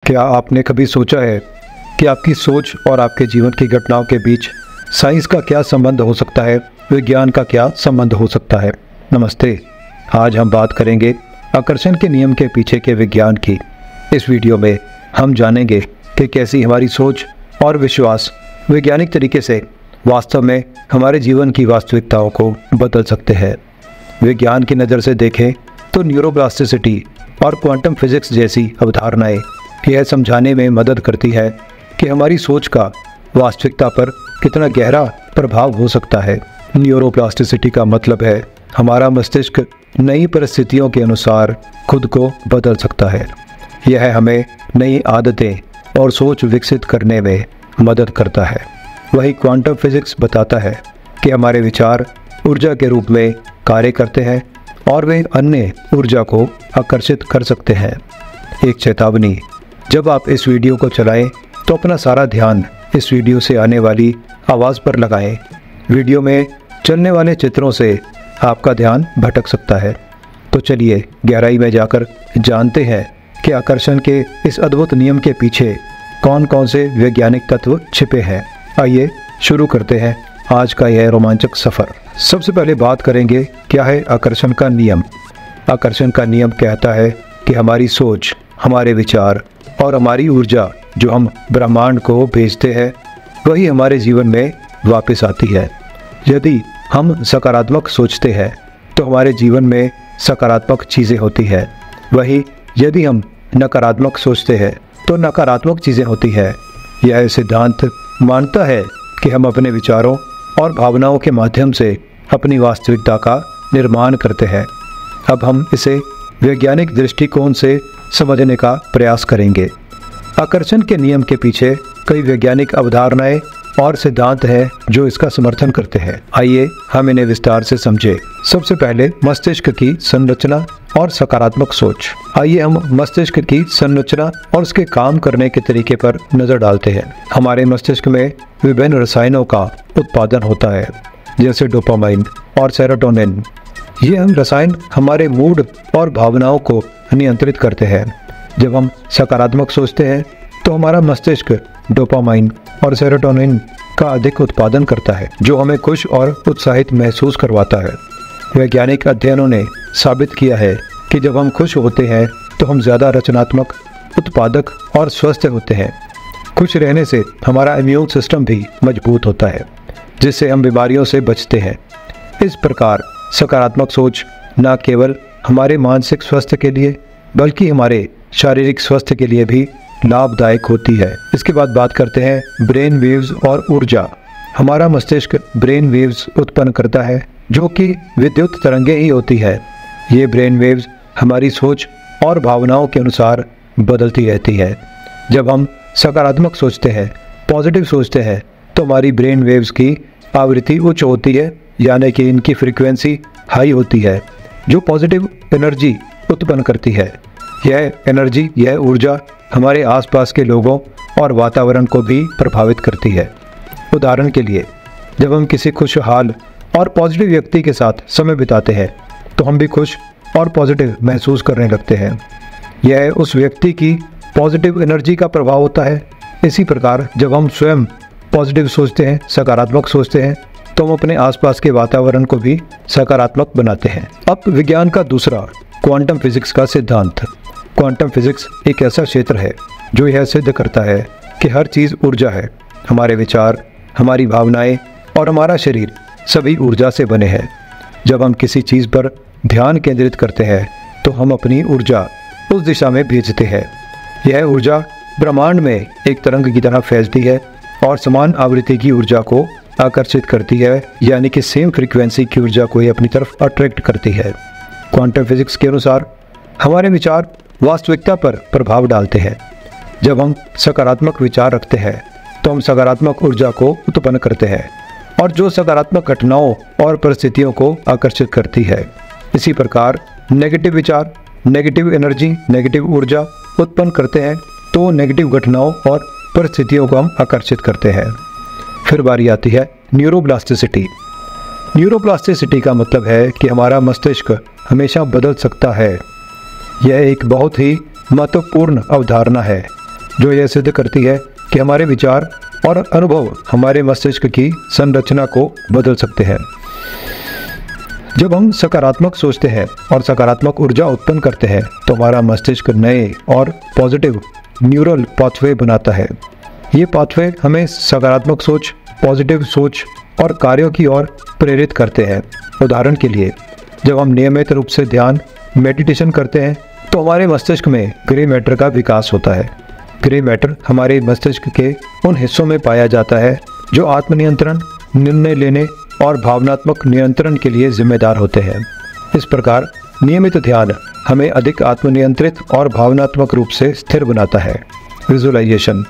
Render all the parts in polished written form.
क्या आपने कभी सोचा है कि आपकी सोच और आपके जीवन की घटनाओं के बीच साइंस का क्या संबंध हो सकता है, विज्ञान का क्या संबंध हो सकता है? नमस्ते। आज हम बात करेंगे आकर्षण के नियम के पीछे के विज्ञान की। इस वीडियो में हम जानेंगे कि कैसी हमारी सोच और विश्वास वैज्ञानिक तरीके से वास्तव में हमारे जीवन की वास्तविकताओं को बदल सकते हैं। विज्ञान की नज़र से देखें तो न्यूरोप्लास्टिसिटी और क्वांटम फिजिक्स जैसी अवधारणाएं यह समझाने में मदद करती है कि हमारी सोच का वास्तविकता पर कितना गहरा प्रभाव हो सकता है। न्यूरोप्लास्टिसिटी का मतलब है हमारा मस्तिष्क नई परिस्थितियों के अनुसार खुद को बदल सकता है। यह हमें नई आदतें और सोच विकसित करने में मदद करता है। वही क्वांटम फिजिक्स बताता है कि हमारे विचार ऊर्जा के रूप में कार्य करते हैं और वे अन्य ऊर्जा को आकर्षित कर सकते हैं। एक चेतावनी, जब आप इस वीडियो को चलाएं तो अपना सारा ध्यान इस वीडियो से आने वाली आवाज़ पर लगाएं। वीडियो में चलने वाले चित्रों से आपका ध्यान भटक सकता है। तो चलिए गहराई में जाकर जानते हैं कि आकर्षण के इस अद्भुत नियम के पीछे कौन कौन से वैज्ञानिक तत्व छिपे हैं। आइए शुरू करते हैं आज का यह रोमांचक सफ़र। सबसे पहले बात करेंगे क्या है आकर्षण का नियम। आकर्षण का नियम कहता है कि हमारी सोच, हमारे विचार और हमारी ऊर्जा जो हम ब्रह्मांड को भेजते हैं वही हमारे जीवन में वापस आती है। यदि हम सकारात्मक सोचते हैं तो हमारे जीवन में सकारात्मक चीज़ें होती है। वही यदि हम नकारात्मक सोचते हैं तो नकारात्मक चीज़ें होती है। यह सिद्धांत मानता है कि हम अपने विचारों और भावनाओं के माध्यम से अपनी वास्तविकता का निर्माण करते हैं। अब हम इसे वैज्ञानिक दृष्टिकोण से समझने का प्रयास करेंगे। आकर्षण के नियम के पीछे कई वैज्ञानिक अवधारणाएं और सिद्धांत हैं जो इसका समर्थन करते हैं। आइए हम इन्हें विस्तार से समझें। सबसे पहले मस्तिष्क की संरचना और सकारात्मक सोच। आइए हम मस्तिष्क की संरचना और उसके काम करने के तरीके पर नजर डालते हैं। हमारे मस्तिष्क में विभिन्न रसायनों का उत्पादन होता है, जैसे डोपामाइन और सेरोटोनिन। ये हम रसायन हमारे मूड और भावनाओं को नियंत्रित करते हैं। जब हम सकारात्मक सोचते हैं तो हमारा मस्तिष्क डोपामाइन और सेरोटोनिन का अधिक उत्पादन करता है, जो हमें खुश और उत्साहित महसूस करवाता है। वैज्ञानिक अध्ययनों ने साबित किया है कि जब हम खुश होते हैं तो हम ज़्यादा रचनात्मक, उत्पादक और स्वस्थ होते हैं। खुश रहने से हमारा इम्यून सिस्टम भी मजबूत होता है, जिससे हम बीमारियों से बचते हैं। इस प्रकार सकारात्मक सोच न केवल हमारे मानसिक स्वास्थ्य के लिए बल्कि हमारे शारीरिक स्वास्थ्य के लिए भी लाभदायक होती है। इसके बाद बात करते हैं ब्रेन वेव्स और ऊर्जा। हमारा मस्तिष्क ब्रेन वेव्स उत्पन्न करता है जो कि विद्युत तरंगें ही होती है। ये ब्रेन वेव्स हमारी सोच और भावनाओं के अनुसार बदलती रहती है। जब हम सकारात्मक सोचते हैं, पॉजिटिव सोचते हैं, तो हमारी ब्रेन वेव्स की आवृत्ति उच्च होती है, यानी कि इनकी फ्रीक्वेंसी हाई होती है, जो पॉजिटिव एनर्जी उत्पन्न करती है। यह एनर्जी, यह ऊर्जा हमारे आसपास के लोगों और वातावरण को भी प्रभावित करती है। उदाहरण के लिए, जब हम किसी खुशहाल और पॉजिटिव व्यक्ति के साथ समय बिताते हैं तो हम भी खुश और पॉजिटिव महसूस करने लगते हैं। यह उस व्यक्ति की पॉजिटिव एनर्जी का प्रभाव होता है। इसी प्रकार जब हम स्वयं पॉजिटिव सोचते हैं, सकारात्मक सोचते हैं, तो हम अपने आसपास के वातावरण को भी सकारात्मक बनाते हैं। अब विज्ञान का दूसरा, क्वांटम फिजिक्स का सिद्धांत। क्वांटम फिजिक्स एक ऐसा क्षेत्र है जो यह सिद्ध करता है कि हर चीज़ ऊर्जा है। हमारे विचार, हमारी भावनाएं और हमारा शरीर सभी ऊर्जा से बने हैं। जब हम किसी चीज़ पर ध्यान केंद्रित करते हैं तो हम अपनी ऊर्जा उस दिशा में भेजते हैं। यह ऊर्जा ब्रह्मांड में एक तरंग की तरह फैलती है और समान आवृत्ति की ऊर्जा को आकर्षित करती है, यानी कि सेम फ्रीक्वेंसी की ऊर्जा को ये अपनी तरफ अट्रैक्ट करती है। क्वांटम फिजिक्स के अनुसार हमारे विचार वास्तविकता पर प्रभाव डालते हैं। जब हम सकारात्मक विचार रखते हैं तो हम सकारात्मक ऊर्जा को उत्पन्न करते हैं, और जो सकारात्मक घटनाओं और परिस्थितियों को आकर्षित करती है। इसी प्रकार नेगेटिव विचार, नेगेटिव एनर्जी, नेगेटिव ऊर्जा उत्पन्न करते हैं, तो नेगेटिव घटनाओं और परिस्थितियों को हम आकर्षित करते हैं। फिर बारी आती है न्यूरोप्लास्टिसिटी। न्यूरोप्लास्टिसिटी का मतलब है कि हमारा मस्तिष्क हमेशा बदल सकता है। यह एक बहुत ही महत्वपूर्ण अवधारणा है। जो यह सिद्ध करती है कि हमारे विचार और अनुभव हमारे मस्तिष्क की संरचना को बदल सकते हैं। जब हम सकारात्मक सोचते हैं और सकारात्मक ऊर्जा उत्पन्न करते हैं तो हमारा मस्तिष्क नए और पॉजिटिव न्यूरल पाथवे बनाता है। ये पाथवे हमें सकारात्मक सोच, पॉजिटिव सोच और कार्यों की ओर प्रेरित करते हैं। उदाहरण के लिए, जब हम नियमित रूप से ध्यान मेडिटेशन करते हैं तो हमारे मस्तिष्क में ग्रे मैटर का विकास होता है। ग्रे मैटर हमारे मस्तिष्क के उन हिस्सों में पाया जाता है जो आत्मनियंत्रण, निर्णय लेने और भावनात्मक नियंत्रण के लिए जिम्मेदार होते हैं। इस प्रकार नियमित ध्यान हमें अधिक आत्मनियंत्रित और भावनात्मक रूप से स्थिर बनाता है। विजुअलाइजेशन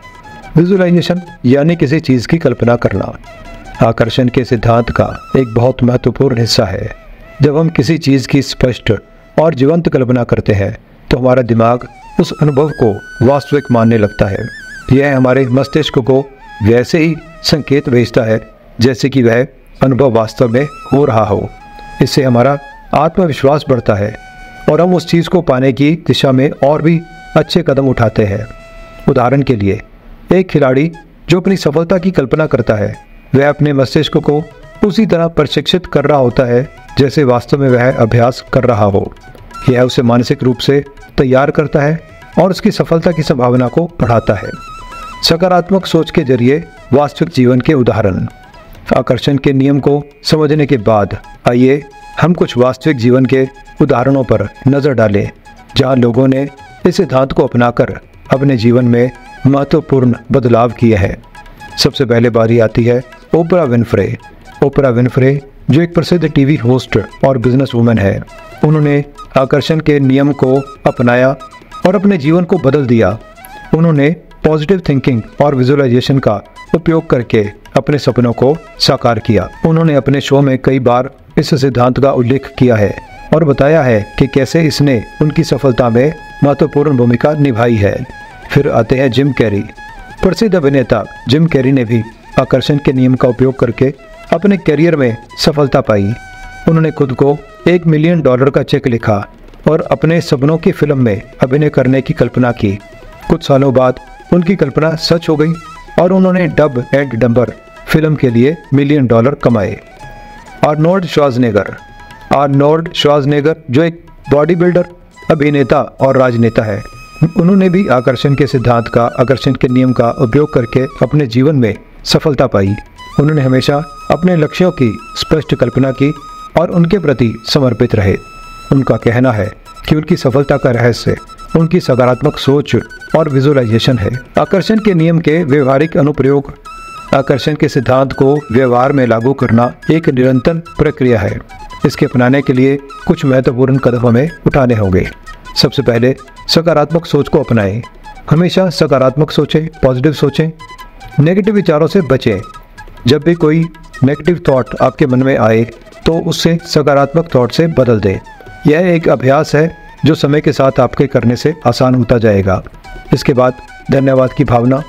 यानी किसी चीज़ की कल्पना करना आकर्षण के सिद्धांत का एक बहुत महत्वपूर्ण हिस्सा है। जब हम किसी चीज़ की स्पष्ट और जीवंत कल्पना करते हैं तो हमारा दिमाग उस अनुभव को वास्तविक मानने लगता है। यह हमारे मस्तिष्क को वैसे ही संकेत भेजता है जैसे कि वह अनुभव वास्तव में हो रहा हो। इससे हमारा आत्मविश्वास बढ़ता है और हम उस चीज़ को पाने की दिशा में और भी अच्छे कदम उठाते हैं। उदाहरण के लिए, एक खिलाड़ी जो अपनी सफलता की कल्पना करता है वह अपने मस्तिष्क को उसी तरह प्रशिक्षित कर रहा होता है जैसे वास्तव में वह अभ्यास कर रहा हो। यह उसे मानसिक रूप से तैयार करता है और उसकी सफलता की संभावना को बढ़ाता है। सकारात्मक सोच के जरिए वास्तविक जीवन के उदाहरण। आकर्षण के नियम को समझने के बाद आइए हम कुछ वास्तविक जीवन के उदाहरणों पर नज़र डालें जहां लोगों ने इस सिद्धांत को अपनाकर अपने जीवन में महत्वपूर्ण बदलाव किए हैं। सबसे पहले बारी आती है ओपरा विनफ्रे। ओपरा विनफ्रे जो एक प्रसिद्ध टीवी होस्ट और बिजनेस वूमन है, उन्होंने आकर्षण के नियम को अपनाया और अपने जीवन को बदल दिया। उन्होंने पॉजिटिव थिंकिंग और विजुअलाइजेशन का उपयोग करके अपने सपनों को साकार किया। उन्होंने अपने शो में कई बार इस सिद्धांत का उल्लेख किया है और बताया है कि कैसे इसने उनकी सफलता में महत्वपूर्ण भूमिका निभाई है। फिर आते हैं जिम कैरी। प्रसिद्ध अभिनेता जिम कैरी ने भी आकर्षण के नियम का उपयोग करके अपने करियर में सफलता पाई। उन्होंने खुद को $1 मिलियन का चेक लिखा और अपने सपनों की फिल्म में अभिनय करने की कल्पना की। कुछ सालों बाद उनकी कल्पना सच हो गई और उन्होंने डब एंड डम्बर फिल्म के लिए $1 मिलियन कमाए। आर्नोल्ड श्वार्ज़नेगर जो एक बॉडी बिल्डर, अभिनेता और राजनेता है, उन्होंने भी आकर्षण के नियम का उपयोग करके अपने जीवन में सफलता पाई। उन्होंने हमेशा अपने लक्ष्यों की स्पष्ट कल्पना की और उनके प्रति समर्पित रहे। उनका कहना है कि उनकी सफलता का रहस्य उनकी सकारात्मक सोच और विजुअलाइजेशन है। आकर्षण के नियम के व्यवहारिक अनुप्रयोग। आकर्षण के सिद्धांत को व्यवहार में लागू करना एक निरंतर प्रक्रिया है। इसके अपनाने के लिए कुछ महत्वपूर्ण कदम हमें उठाने होंगे। सबसे पहले सकारात्मक सोच को अपनाएं। हमेशा सकारात्मक सोचें, पॉजिटिव सोचें, नेगेटिव विचारों से बचें। जब भी कोई नेगेटिव थॉट आपके मन में आए तो उससे सकारात्मक थॉट से बदल दें। यह एक अभ्यास है जो समय के साथ आपके करने से आसान होता जाएगा। इसके बाद धन्यवाद की भावना।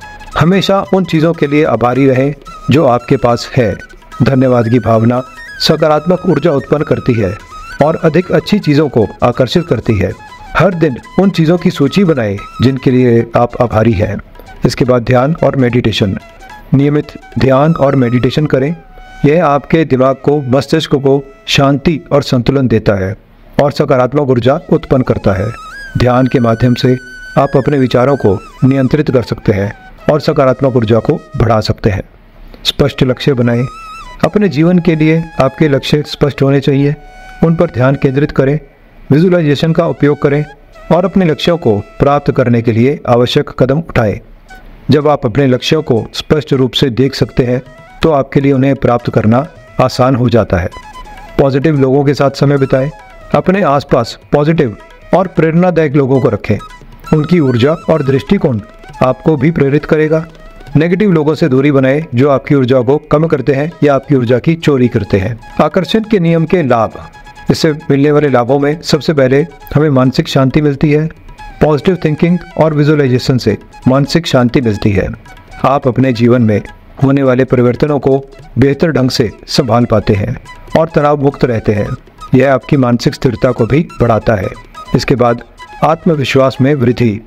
हमेशा उन चीज़ों के लिए आभारी रहें जो आपके पास है। धन्यवाद की भावना सकारात्मक ऊर्जा उत्पन्न करती है और अधिक अच्छी चीज़ों को आकर्षित करती है। हर दिन उन चीज़ों की सूची बनाएं जिनके लिए आप आभारी हैं। इसके बाद ध्यान और मेडिटेशन। नियमित ध्यान और मेडिटेशन करें। यह आपके दिमाग को, मस्तिष्क को शांति और संतुलन देता है और सकारात्मक ऊर्जा उत्पन्न करता है। ध्यान के माध्यम से आप अपने विचारों को नियंत्रित कर सकते हैं और सकारात्मक ऊर्जा को बढ़ा सकते हैं। स्पष्ट लक्ष्य बनाएं। अपने जीवन के लिए आपके लक्ष्य स्पष्ट होने चाहिए। उन पर ध्यान केंद्रित करें, विजुअलाइजेशन का उपयोग करें और अपने लक्ष्यों को प्राप्त करने के लिए आवश्यक कदम उठाएं। जब आप अपने लक्ष्यों को स्पष्ट रूप से देख सकते हैं तो आपके लिए उन्हें प्राप्त करना आसान हो जाता है। पॉजिटिव लोगों के साथ समय बिताएं। अपने आसपास पॉजिटिव और प्रेरणादायक लोगों को रखें। उनकी ऊर्जा और दृष्टिकोण आपको भी प्रेरित करेगा। नेगेटिव लोगों से दूरी बनाएं जो आपकी ऊर्जा को कम करते हैं या आपकी ऊर्जा की चोरी करते हैं। आकर्षण के नियम के लाभ। इससे मिलने वाले लाभों में सबसे पहले हमें मानसिक शांति मिलती है। पॉजिटिव थिंकिंग और विजुअलाइजेशन से मानसिक शांति मिलती है। आप अपने जीवन में होने वाले परिवर्तनों को बेहतर ढंग से संभाल पाते हैं और तनाव मुक्त रहते हैं। यह आपकी मानसिक स्थिरता को भी बढ़ाता है। इसके बाद आत्मविश्वास में वृद्धि।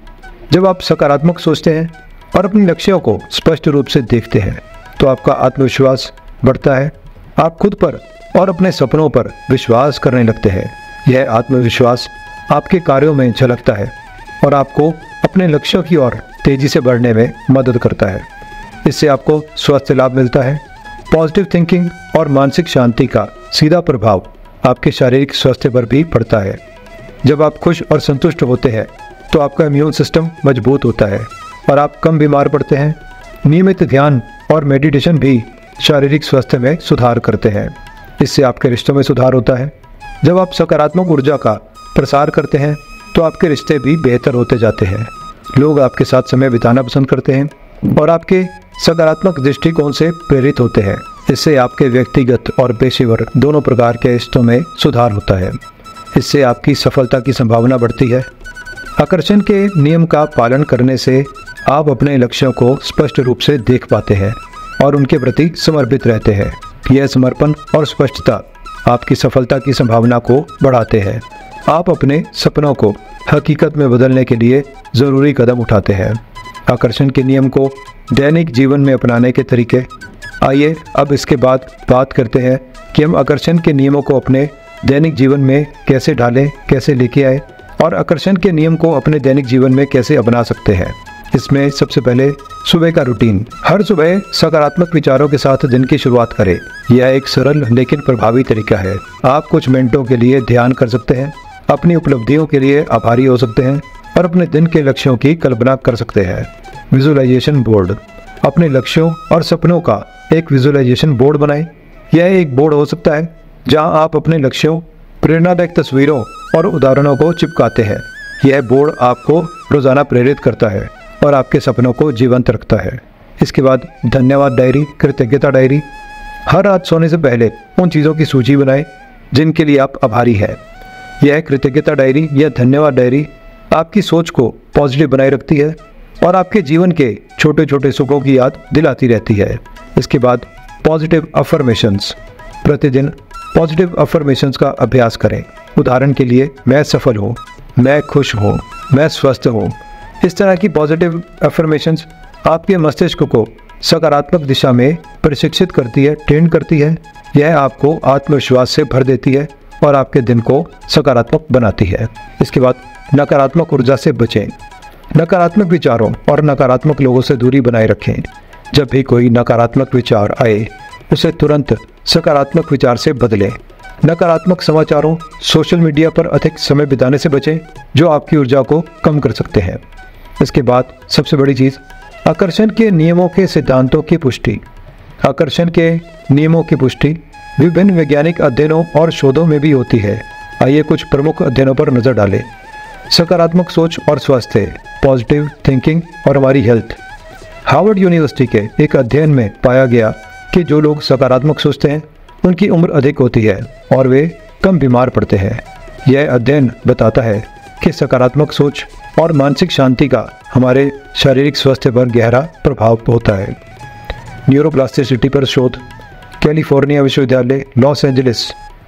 जब आप सकारात्मक सोचते हैं और अपने लक्ष्यों को स्पष्ट रूप से देखते हैं तो आपका आत्मविश्वास बढ़ता है। आप खुद पर और अपने सपनों पर विश्वास करने लगते हैं। यह आत्मविश्वास आपके कार्यों में झलकता है और आपको अपने लक्ष्यों की ओर तेजी से बढ़ने में मदद करता है। इससे आपको स्वास्थ्य लाभ मिलता है। पॉजिटिव थिंकिंग और मानसिक शांति का सीधा प्रभाव आपके शारीरिक स्वास्थ्य पर भी पड़ता है। जब आप खुश और संतुष्ट होते हैं तो आपका इम्यून सिस्टम मजबूत होता है और आप कम बीमार पड़ते हैं। नियमित ध्यान और मेडिटेशन भी शारीरिक स्वास्थ्य में सुधार करते हैं। इससे आपके रिश्तों में सुधार होता है। जब आप सकारात्मक ऊर्जा का प्रसार करते हैं तो आपके रिश्ते भी बेहतर होते जाते हैं। लोग आपके साथ समय बिताना पसंद करते हैं और आपके सकारात्मक दृष्टिकोण से प्रेरित होते हैं। इससे आपके व्यक्तिगत और पेशेवर दोनों प्रकार के रिश्तों में सुधार होता है। इससे आपकी सफलता की संभावना बढ़ती है। आकर्षण के नियम का पालन करने से आप अपने लक्ष्यों को स्पष्ट रूप से देख पाते हैं और उनके प्रति समर्पित रहते हैं। यह समर्पण और स्पष्टता आपकी सफलता की संभावना को बढ़ाते हैं। आप अपने सपनों को हकीकत में बदलने के लिए ज़रूरी कदम उठाते हैं। आकर्षण के नियम को दैनिक जीवन में अपनाने के तरीके। आइए अब इसके बाद बात करते हैं कि हम आकर्षण के नियमों को अपने दैनिक जीवन में कैसे ढालें, कैसे लेके आए और आकर्षण के नियम को अपने दैनिक जीवन में कैसे अपना सकते हैं। इसमें सबसे पहले सुबह का रूटीन। हर सुबह सकारात्मक विचारों के साथ दिन की शुरुआत करें। यह एक सरल लेकिन प्रभावी तरीका है। आप कुछ मिनटों के लिए ध्यान कर सकते हैं, अपनी उपलब्धियों के लिए आभारी हो सकते हैं और अपने दिन के लक्ष्यों की कल्पना कर सकते हैं। Visualisation board. अपने लक्ष्यों और सपनों का एक विजुअलाइजेशन बोर्ड बनाएं। यह एक बोर्ड हो सकता है जहां आप अपने लक्ष्यों, प्रेरणादायक तस्वीरों और उदाहरणों को चिपकाते हैं। यह बोर्ड आपको रोजाना प्रेरित करता है और आपके सपनों को जीवंत रखता है। इसके बाद धन्यवाद डायरी, कृतज्ञता डायरी। हर रात सोने से पहले उन चीज़ों की सूची बनाएं जिनके लिए आप आभारी हैं। यह कृतज्ञता डायरी या धन्यवाद डायरी आपकी सोच को पॉजिटिव बनाए रखती है और आपके जीवन के छोटे छोटे सुखों की याद दिलाती रहती है। इसके बाद पॉजिटिव अफर्मेशंस। प्रतिदिन पॉजिटिव अफर्मेशंस का अभ्यास करें। उदाहरण के लिए, मैं सफल हूँ, मैं खुश हूँ, मैं स्वस्थ हूँ। इस तरह की पॉजिटिव अफर्मेशंस आपके मस्तिष्क को सकारात्मक दिशा में प्रशिक्षित करती है, ट्रेन करती है। यह आपको आत्मविश्वास से भर देती है और आपके दिन को सकारात्मक बनाती है। इसके बाद नकारात्मक ऊर्जा से बचें। नकारात्मक विचारों और नकारात्मक लोगों से दूरी बनाए रखें। जब भी कोई नकारात्मक विचार आए उसे तुरंत सकारात्मक विचार से बदलें। नकारात्मक समाचारों, सोशल मीडिया पर अधिक समय बिताने से बचें जो आपकी ऊर्जा को कम कर सकते हैं। इसके बाद सबसे बड़ी चीज़, आकर्षण के नियमों के सिद्धांतों की पुष्टि। आकर्षण के नियमों की पुष्टि विभिन्न वैज्ञानिक अध्ययनों और शोधों में भी होती है। आइए कुछ प्रमुख अध्ययनों पर नज़र डालें। सकारात्मक सोच और स्वास्थ्य, पॉजिटिव थिंकिंग और हमारी हेल्थ। हार्वर्ड यूनिवर्सिटी के एक अध्ययन में पाया गया कि जो लोग सकारात्मक सोचते हैं उनकी उम्र अधिक होती है और वे कम बीमार पड़ते हैं। यह अध्ययन बताता है कि सकारात्मक सोच और मानसिक शांति का हमारे शारीरिक स्वास्थ्य पर गहरा प्रभाव होता है। न्यूरोप्लास्टिसिटी पर शोध। कैलिफोर्निया विश्वविद्यालय, लॉस एंजलिस,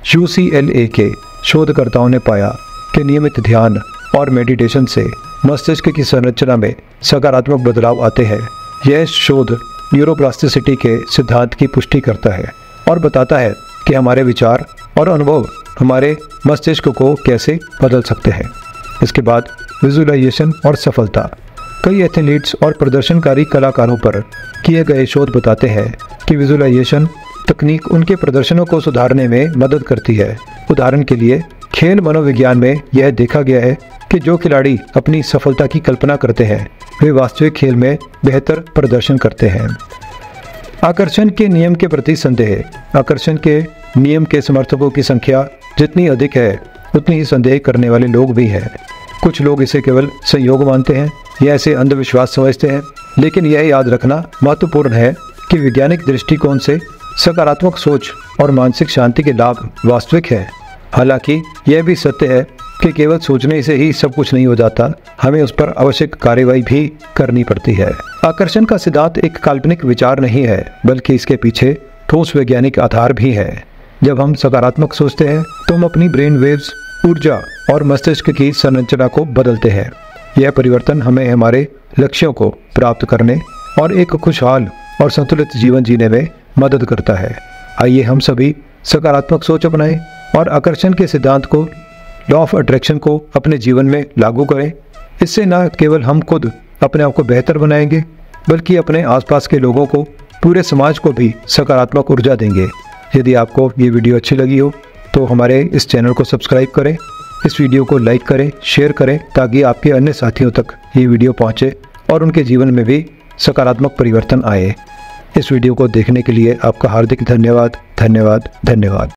UCLA के शोधकर्ताओं ने पाया कि नियमित ध्यान और मेडिटेशन से मस्तिष्क की संरचना में सकारात्मक बदलाव आते हैं। यह शोध न्यूरोप्लास्टिसिटी के सिद्धांत की पुष्टि करता है और बताता है कि हमारे विचार और अनुभव हमारे मस्तिष्क को कैसे बदल सकते हैं। इसके बाद विजुअलाइजेशन और सफलता। कई एथलीट्स और प्रदर्शनकारी कलाकारों पर किए गए शोध बताते हैं कि विजुअलाइजेशन तकनीक उनके प्रदर्शनों को सुधारने में मदद करती है। उदाहरण के लिए, खेल मनोविज्ञान में यह देखा गया है कि जो खिलाड़ी अपनी सफलता की कल्पना करते हैं वे वास्तविक खेल में बेहतर प्रदर्शन करते हैं। आकर्षण के नियम के प्रति संदेह। आकर्षण के नियम के समर्थकों की संख्या जितनी अधिक है उतनी ही संदेह करने वाले लोग भी हैं। कुछ लोग इसे केवल संयोग मानते हैं या इसे अंधविश्वास समझते हैं, लेकिन यह याद रखना महत्वपूर्ण है कि वैज्ञानिक दृष्टिकोण से सकारात्मक सोच और मानसिक शांति के लाभ वास्तविक है। हालांकि यह भी सत्य है कि केवल सोचने से ही सब कुछ नहीं हो जाता, हमें उस पर आवश्यक कार्यवाही भी करनी पड़ती है। आकर्षण का सिद्धांत एक काल्पनिक विचार नहीं है, बल्कि इसके पीछे ठोस वैज्ञानिक आधार भी है। जब हम सकारात्मक सोचते हैं तो हम अपनी ब्रेन वेव्स, ऊर्जा और मस्तिष्क की संरचना को बदलते हैं। यह परिवर्तन हमें हमारे लक्ष्यों को प्राप्त करने और एक खुशहाल और संतुलित जीवन जीने में मदद करता है। आइए हम सभी सकारात्मक सोच अपनाएं और आकर्षण के सिद्धांत को, लॉ ऑफ अट्रैक्शन को अपने जीवन में लागू करें। इससे न केवल हम खुद अपने आप को बेहतर बनाएंगे, बल्कि अपने आसपास के लोगों को, पूरे समाज को भी सकारात्मक ऊर्जा देंगे। यदि आपको ये वीडियो अच्छी लगी हो तो हमारे इस चैनल को सब्सक्राइब करें, इस वीडियो को लाइक करें, शेयर करें, ताकि आपके अन्य साथियों तक ये वीडियो पहुंचे और उनके जीवन में भी सकारात्मक परिवर्तन आए। इस वीडियो को देखने के लिए आपका हार्दिक धन्यवाद।